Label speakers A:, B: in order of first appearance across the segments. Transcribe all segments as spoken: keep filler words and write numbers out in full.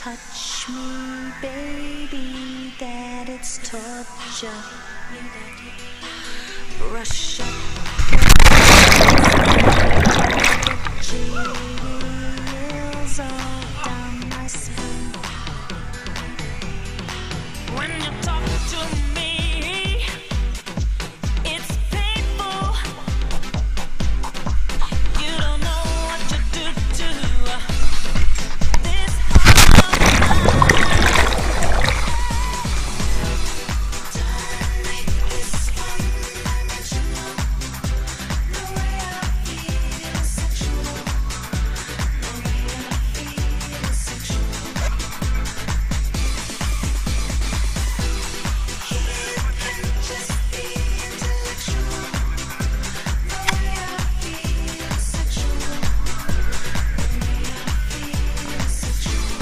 A: touch me, baby, that it's torture. Brush up the chills all down my spine. When you talk to me, it's painful. You don't know what you do to this heart of mine. It's one-dimensional. The way I feel is sexual. The way I feel is sexual. You can just be intellectual. The way I feel is sexual. The way I feel is sexual.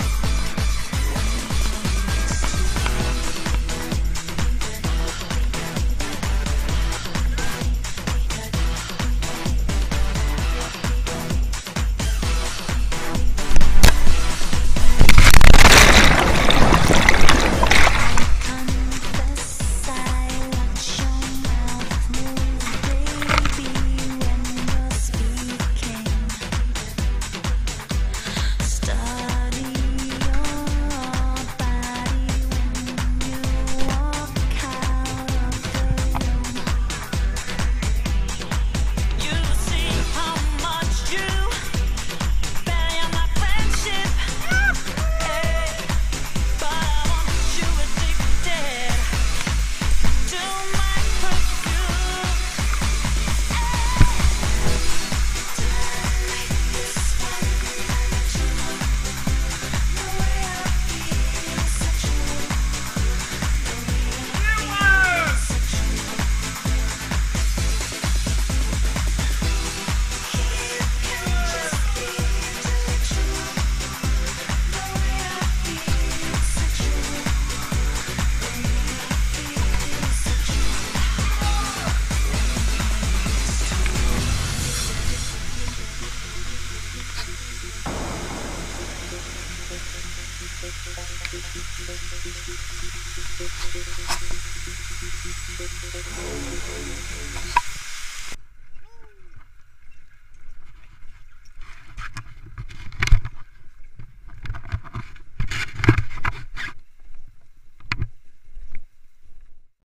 A: Confess I watch your mouth move, baby, when you're speaking. Study your body when you walk out of the room. You see how much you value my friendship, hey, but I want you addicted to my perfume. It's one-dimensional. The way I feel is sexual. The way I feel is sexual. You can just be intellectual. The way I feel is sexual. The way I feel is sexual.